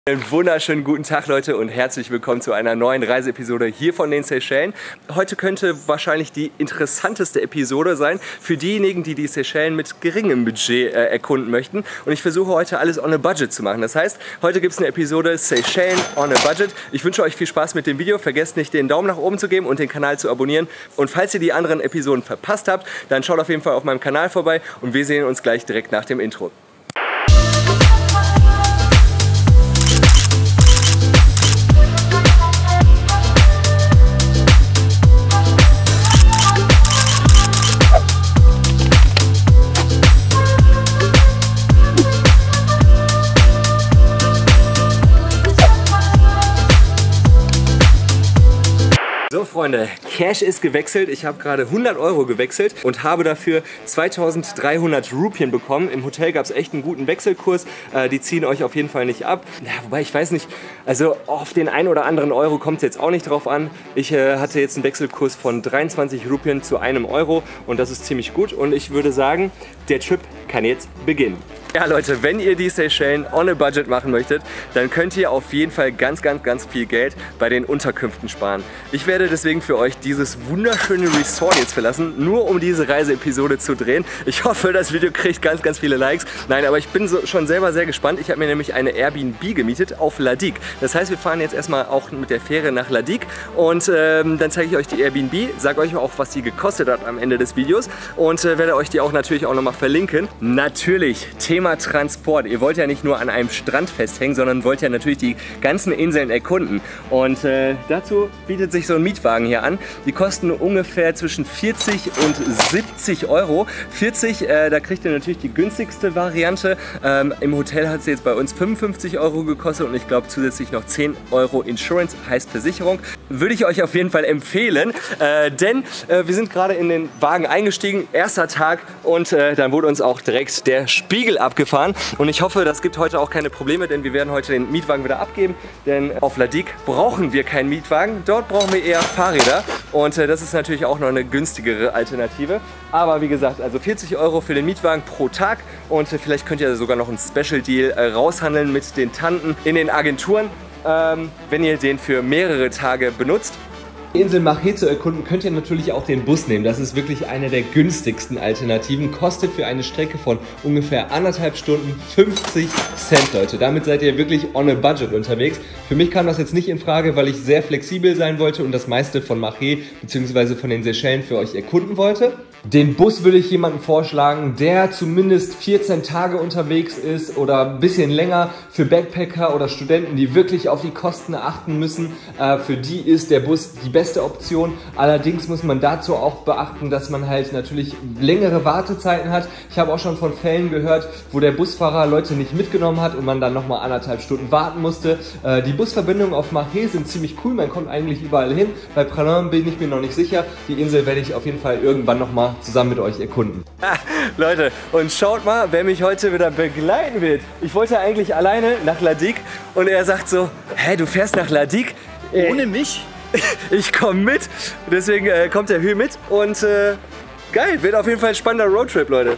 Einen wunderschönen guten Tag, Leute, und herzlich willkommen zu einer neuen Reiseepisode hier von den Seychellen. Heute könnte wahrscheinlich die interessanteste Episode sein für diejenigen, die die Seychellen mit geringem Budget erkunden möchten. Und ich versuche heute alles on a budget zu machen. Das heißt, heute gibt es eine Episode Seychellen on a budget. Ich wünsche euch viel Spaß mit dem Video. Vergesst nicht, den Daumen nach oben zu geben und den Kanal zu abonnieren. Und falls ihr die anderen Episoden verpasst habt, dann schaut auf jeden Fall auf meinem Kanal vorbei und wir sehen uns gleich direkt nach dem Intro. So Freunde, Cash ist gewechselt. Ich habe gerade 100 Euro gewechselt und habe dafür 2300 Rupien bekommen. Im Hotel gab es echt einen guten Wechselkurs. Die ziehen euch auf jeden Fall nicht ab. Ja, wobei ich weiß nicht, also auf den einen oder anderen Euro kommt es jetzt auch nicht drauf an. Ich hatte jetzt einen Wechselkurs von 23 Rupien zu einem Euro und das ist ziemlich gut. Und ich würde sagen, der Trip kann jetzt beginnen. Ja Leute, wenn ihr die Seychellen on a budget machen möchtet, dann könnt ihr auf jeden Fall ganz viel Geld bei den Unterkünften sparen. Ich werde deswegen für euch dieses wunderschöne Resort jetzt verlassen, nur um diese Reiseepisode zu drehen. Ich hoffe, das Video kriegt ganz viele Likes. Nein, aber ich bin schon selber sehr gespannt. Ich habe mir nämlich eine Airbnb gemietet auf Ladik. Das heißt, wir fahren jetzt erstmal auch mit der Fähre nach Ladik und dann zeige ich euch die Airbnb, sage euch auch, was die gekostet hat am Ende des Videos und werde euch die auch natürlich auch nochmal verlinken. Natürlich, Thema Transport. Ihr wollt ja nicht nur an einem Strand festhängen, sondern wollt ja natürlich die ganzen Inseln erkunden. Und dazu bietet sich so ein Mietwagen hier an. Die kosten ungefähr zwischen 40 und 70 Euro. 40, da kriegt ihr natürlich die günstigste Variante. Im Hotel hat sie jetzt bei uns 55 Euro gekostet und ich glaube zusätzlich noch 10 Euro Insurance, heißt Versicherung. Würde ich euch auf jeden Fall empfehlen, denn wir sind gerade in den Wagen eingestiegen, erster Tag und dann wurde uns auch direkt der Spiegel abgefahren und ich hoffe, das gibt heute auch keine Probleme, denn wir werden heute den Mietwagen wieder abgeben, denn auf Ladik brauchen wir keinen Mietwagen, dort brauchen wir eher Fahrräder und das ist natürlich auch noch eine günstigere Alternative, aber wie gesagt, also 40 Euro für den Mietwagen pro Tag und vielleicht könnt ihr sogar noch einen Special Deal raushandeln mit den Tanten in den Agenturen, wenn ihr den für mehrere Tage benutzt. Die Insel Mahé zu erkunden, könnt ihr natürlich auch den Bus nehmen. Das ist wirklich eine der günstigsten Alternativen. Kostet für eine Strecke von ungefähr 1,5 Stunden 50 Cent, Leute. Damit seid ihr wirklich on a budget unterwegs. Für mich kam das jetzt nicht in Frage, weil ich sehr flexibel sein wollte und das meiste von Mahé bzw. von den Seychellen für euch erkunden wollte. Den Bus würde ich jemandem vorschlagen, der zumindest 14 Tage unterwegs ist oder ein bisschen länger. Für Backpacker oder Studenten, die wirklich auf die Kosten achten müssen, für die ist der Bus die beste Option. Allerdings muss man dazu auch beachten, dass man halt natürlich längere Wartezeiten hat. Ich habe auch schon von Fällen gehört, wo der Busfahrer Leute nicht mitgenommen hat und man dann nochmal 1,5 Stunden warten musste. Die Busverbindungen auf Mahé sind ziemlich cool, man kommt eigentlich überall hin. Bei Praslin bin ich mir noch nicht sicher. Die Insel werde ich auf jeden Fall irgendwann nochmal zusammen mit euch erkunden. Leute, und schaut mal, wer mich heute wieder begleiten wird. Ich wollte eigentlich alleine nach Ladik und er sagt so, hä, du fährst nach Ladik? Ohne mich? Ich komme mit, deswegen kommt der Hü mit und geil, wird auf jeden Fall ein spannender Roadtrip, Leute.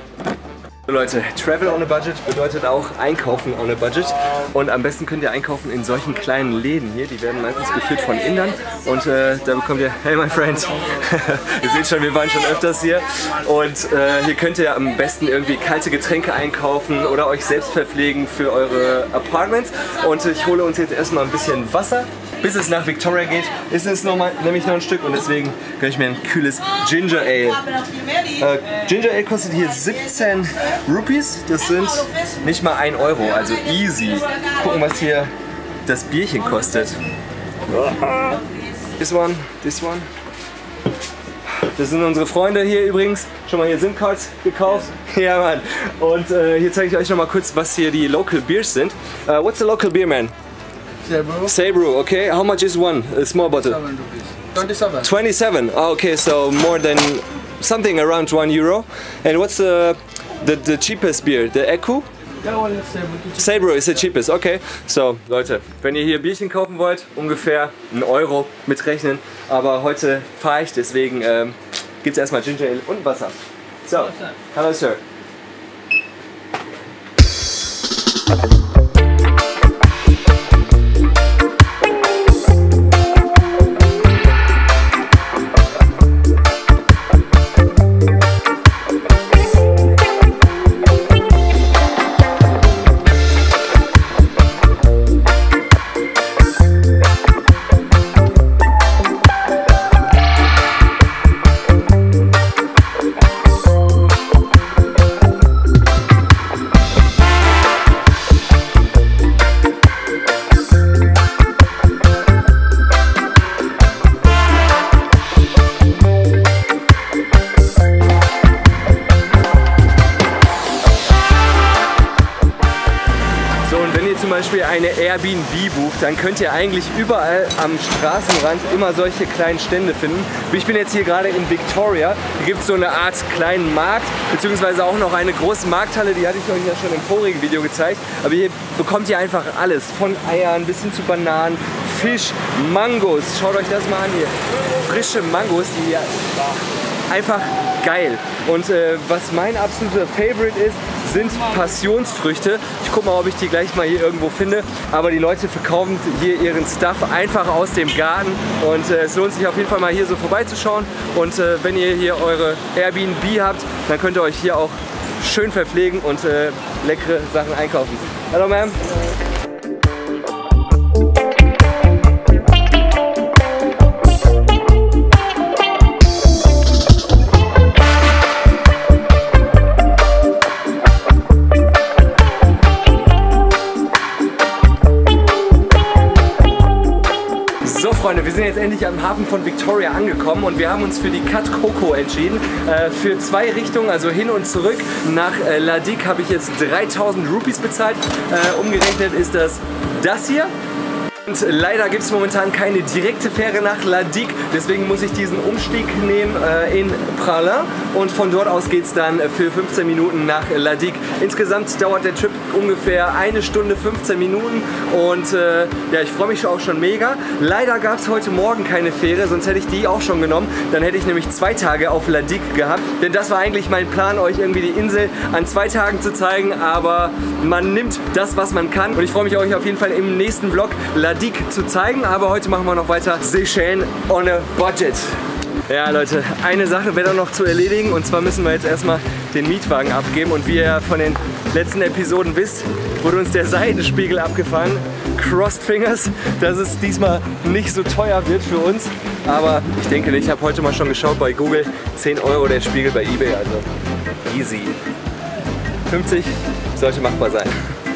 Leute, Travel on a Budget bedeutet auch Einkaufen on a Budget und am besten könnt ihr einkaufen in solchen kleinen Läden hier, die werden meistens geführt von Indern und da bekommt ihr, hey my friend, ihr seht schon, wir waren schon öfters hier und hier könnt ihr am besten irgendwie kalte Getränke einkaufen oder euch selbst verpflegen für eure Apartments und ich hole uns jetzt erstmal ein bisschen Wasser. Bis es nach Victoria geht, ist es nämlich noch ein Stück und deswegen gönne ich mir ein kühles Ginger Ale. Ginger Ale kostet hier 17 Rupees, das sind nicht mal 1 Euro, also easy. Gucken, was hier das Bierchen kostet. This one. Das sind unsere Freunde hier übrigens. Schon mal hier SIM-Cards gekauft. Ja, Mann. Und hier zeige ich euch noch mal kurz, was hier die Local Beers sind. What's the local beer, man? Sabrew. Sabrew, okay. How much is one? A small bottle? 27. 27. Oh, okay, so more than something around €1. And what's the cheapest beer? The Echo? Yeah, well, Sabrew is the cheapest, okay. So, Leute, wenn ihr hier Bierchen kaufen wollt, ungefähr 1 Euro mitrechnen. Aber heute fahre ich, deswegen gibt es erstmal Ginger Ale und Wasser. So, hello sir. eine Airbnb bucht, dann könnt ihr eigentlich überall am Straßenrand immer solche kleinen Stände finden. Ich bin jetzt hier gerade in Victoria. Hier gibt es so eine Art kleinen Markt, beziehungsweise auch noch eine große Markthalle, die hatte ich euch ja schon im vorigen Video gezeigt. Aber hier bekommt ihr einfach alles, von Eiern bis hin zu Bananen, Fisch, Mangos. Schaut euch das mal an hier. Frische Mangos, die hier einfach geil. Und was mein absoluter Favorite ist, sind Passionsfrüchte. Ich gucke mal, ob ich die gleich mal hier irgendwo finde. Aber die Leute verkaufen hier ihren Stuff einfach aus dem Garten. Und es lohnt sich auf jeden Fall mal hier so vorbeizuschauen. Und wenn ihr hier eure Airbnb habt, dann könnt ihr euch hier auch schön verpflegen und leckere Sachen einkaufen. Hallo, Ma'am. Freunde, wir sind jetzt endlich am Hafen von Victoria angekommen und wir haben uns für die Cat Coco entschieden. Für 2 Richtungen, also hin und zurück. Nach Ladik habe ich jetzt 3000 Rupees bezahlt. Umgerechnet ist das hier. Und leider gibt es momentan keine direkte Fähre nach Ladik, deswegen muss ich diesen Umstieg nehmen in Praslin und von dort aus geht es dann für 15 Minuten nach Ladik. Insgesamt dauert der Trip ungefähr 1 Stunde 15 Minuten und ja, ich freue mich auch schon mega. Leider gab es heute Morgen keine Fähre, sonst hätte ich die auch schon genommen. Dann hätte ich nämlich 2 Tage auf Ladik gehabt, denn das war eigentlich mein Plan, euch irgendwie die Insel an 2 Tagen zu zeigen, aber man nimmt das, was man kann und ich freue mich euch auf jeden Fall im nächsten Vlog Ladik zu zeigen, aber heute machen wir noch weiter Seychellen on a budget. Ja Leute, eine Sache wäre noch zu erledigen und zwar müssen wir jetzt erstmal den Mietwagen abgeben und wie ihr von den letzten Episoden wisst, wurde uns der Seitenspiegel abgefahren. Crossed Fingers, dass es diesmal nicht so teuer wird für uns, aber ich denke nicht, ich habe heute mal schon geschaut bei Google, 10 € der Spiegel bei eBay, also easy. 50 sollte machbar sein.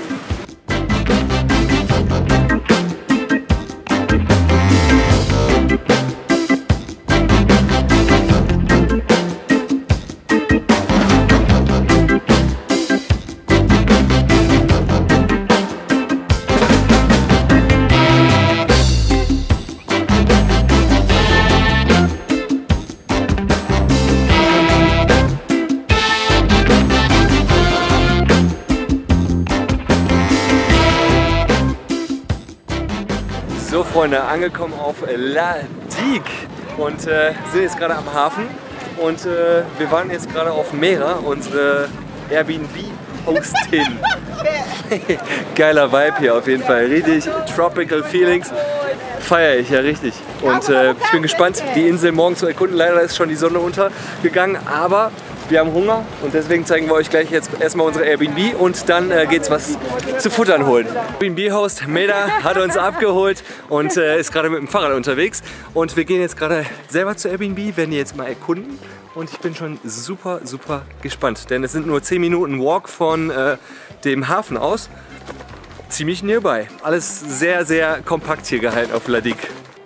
So Freunde, angekommen auf Ladik und sind jetzt gerade am Hafen und wir waren jetzt gerade auf Mera, unsere Airbnb-Hostin. Geiler Vibe hier auf jeden Fall, richtig Tropical Feelings, feiere ich ja richtig und ich bin gespannt, die Insel morgen zu erkunden. Leider ist schon die Sonne untergegangen, aber wir haben Hunger und deswegen zeigen wir euch gleich jetzt erstmal unsere Airbnb und dann geht's was zu futtern holen. Airbnb-Host Meda hat uns abgeholt und ist gerade mit dem Fahrrad unterwegs und wir gehen jetzt gerade selber zur Airbnb, werden die jetzt mal erkunden und ich bin schon super gespannt, denn es sind nur 10 Minuten Walk von dem Hafen aus, ziemlich nearby. Alles sehr kompakt hier gehalten auf Ladik.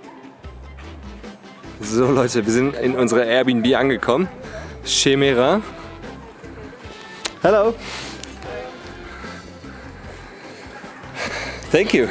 So Leute, wir sind in unserer Airbnb angekommen. Chez Mera. Hello. Thank you.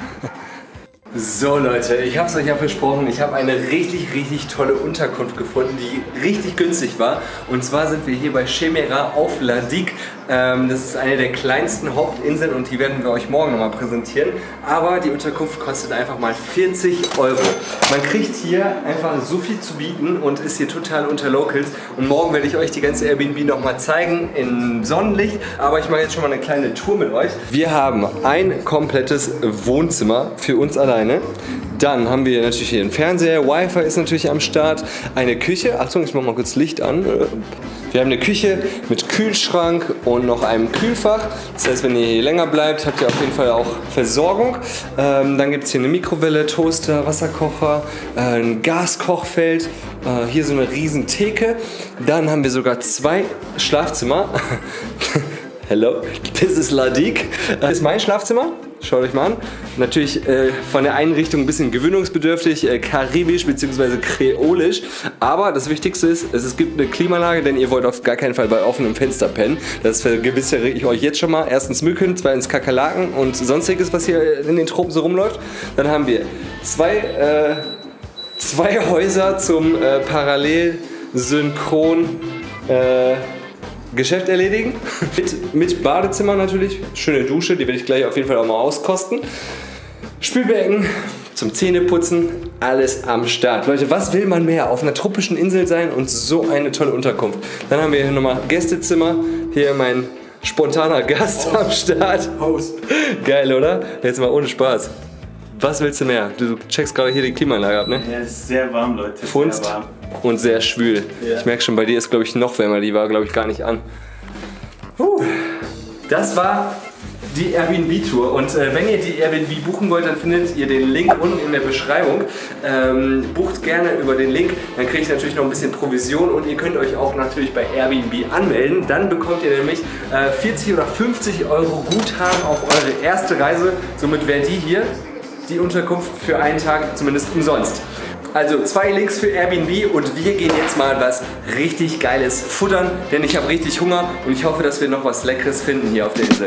So Leute, ich habe es euch ja versprochen, ich habe eine richtig tolle Unterkunft gefunden, die richtig günstig war. Und zwar sind wir hier bei Chez Mera auf Ladik. Das ist eine der kleinsten Hauptinseln und die werden wir euch morgen nochmal präsentieren. Aber die Unterkunft kostet einfach mal 40 €. Man kriegt hier einfach so viel zu bieten und ist hier total unter Locals. Und morgen werde ich euch die ganze Airbnb nochmal zeigen im Sonnenlicht. Aber ich mache jetzt schon mal eine kleine Tour mit euch. Wir haben ein komplettes Wohnzimmer für uns alleine. Dann haben wir natürlich hier einen Fernseher, Wi-Fi ist natürlich am Start, eine Küche, Achtung, ich mache mal kurz Licht an. Wir haben eine Küche mit Kühlschrank und noch einem Kühlfach. Das heißt, wenn ihr hier länger bleibt, habt ihr auf jeden Fall auch Versorgung. Dann gibt es hier eine Mikrowelle, Toaster, Wasserkocher, ein Gaskochfeld, hier so eine riesen Theke. Dann haben wir sogar 2 Schlafzimmer. Hello, this is Ladik. Das ist mein Schlafzimmer. Schaut euch mal an. Natürlich von der Einrichtung ein bisschen gewöhnungsbedürftig, karibisch bzw. kreolisch. Aber das Wichtigste ist, es gibt eine Klimaanlage, denn ihr wollt auf gar keinen Fall bei offenem Fenster pennen. Das vergewissere ich euch jetzt schon mal. Erstens Mücken, zweitens Kakerlaken und sonstiges, was hier in den Tropen so rumläuft. Dann haben wir zwei Häuser zum parallel synchron Geschäft erledigen. Mit Badezimmer natürlich. Schöne Dusche, die werde ich gleich auf jeden Fall auch mal auskosten. Spülbecken zum Zähneputzen, alles am Start. Leute, was will man mehr? Auf einer tropischen Insel sein und so eine tolle Unterkunft. Dann haben wir hier nochmal Gästezimmer. Hier mein spontaner Gast am Start. Host. Geil, oder? Jetzt mal ohne Spaß. Was willst du mehr? Du checkst gerade hier die Klimaanlage ab, ne? Ja, es ist sehr warm, Leute. Funst sehr warm. Und sehr schwül. Ja. Ich merke schon, bei dir ist, glaube ich, noch wärmer. Die war, glaube ich, gar nicht an. Das war die Airbnb-Tour. Und wenn ihr die Airbnb buchen wollt, dann findet ihr den Link unten in der Beschreibung. Bucht gerne über den Link, dann kriegt ihr natürlich noch ein bisschen Provision und ihr könnt euch auch natürlich bei Airbnb anmelden. Dann bekommt ihr nämlich 40 oder 50 Euro Guthaben auf eure erste Reise. Somit wäre die Unterkunft für einen Tag zumindest umsonst. Also 2 Links für Airbnb und wir gehen jetzt mal was richtig Geiles futtern, denn ich habe richtig Hunger und ich hoffe, dass wir noch was Leckeres finden hier auf der Insel.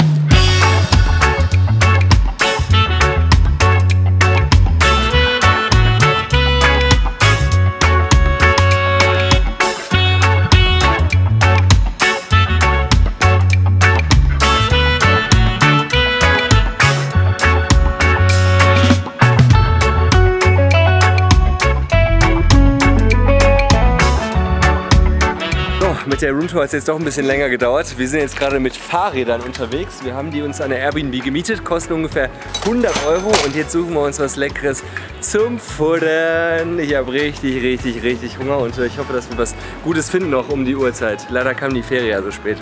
Mit der Roomtour hat es jetzt doch ein bisschen länger gedauert. Wir sind jetzt gerade mit Fahrrädern unterwegs. Wir haben die uns an der Airbnb gemietet, kosten ungefähr 100 Euro und jetzt suchen wir uns was Leckeres zum Futtern. Ich habe richtig Hunger und ich hoffe, dass wir was Gutes finden noch um die Uhrzeit. Leider kam die Ferie ja so spät.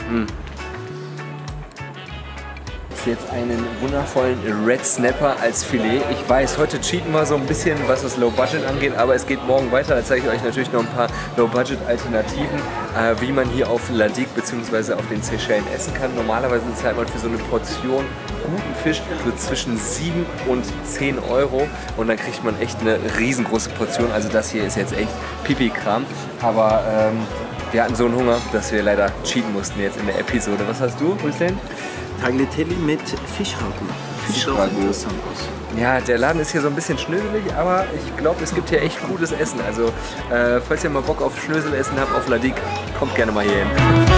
Jetzt einen wundervollen Red Snapper als Filet. Ich weiß, heute cheaten wir so ein bisschen, was das Low Budget angeht, aber es geht morgen weiter. Da zeige ich euch natürlich noch ein paar Low Budget Alternativen, wie man hier auf La Digue bzw. auf den Seychellen essen kann. Normalerweise zahlt man für so eine Portion guten Fisch so zwischen 7 und 10 Euro und dann kriegt man echt eine riesengroße Portion. Also das hier ist jetzt echt Pipi-Kram, aber wir hatten so einen Hunger, dass wir leider cheaten mussten jetzt in der Episode. Was hast du, Hüseyin? Tagliatelle mit Fischragout. Fischragout. Ja, der Laden ist hier so ein bisschen schnöselig, aber ich glaube, es gibt hier echt gutes Essen. Also, falls ihr mal Bock auf Schnöselessen habt auf La Digue, kommt gerne mal hier hin.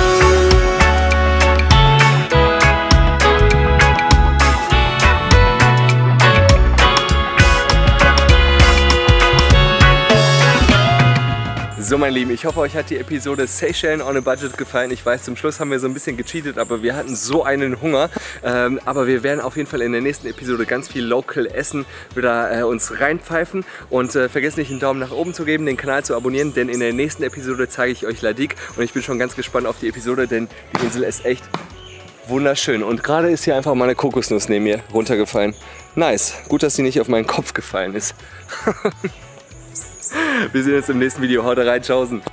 So meine Lieben, ich hoffe euch hat die Episode Seychellen on a Budget gefallen. Ich weiß, zum Schluss haben wir so ein bisschen gecheatet, aber wir hatten so einen Hunger. Aber wir werden auf jeden Fall in der nächsten Episode ganz viel Local Essen wieder uns reinpfeifen. Und vergesst nicht einen Daumen nach oben zu geben, den Kanal zu abonnieren, denn in der nächsten Episode zeige ich euch La Digue. Und ich bin schon ganz gespannt auf die Episode, denn die Insel ist echt wunderschön. Und gerade ist hier einfach mal eine Kokosnuss neben mir runtergefallen. Nice, gut, dass sie nicht auf meinen Kopf gefallen ist. Wir sehen uns im nächsten Video. Haut rein, tschaußen.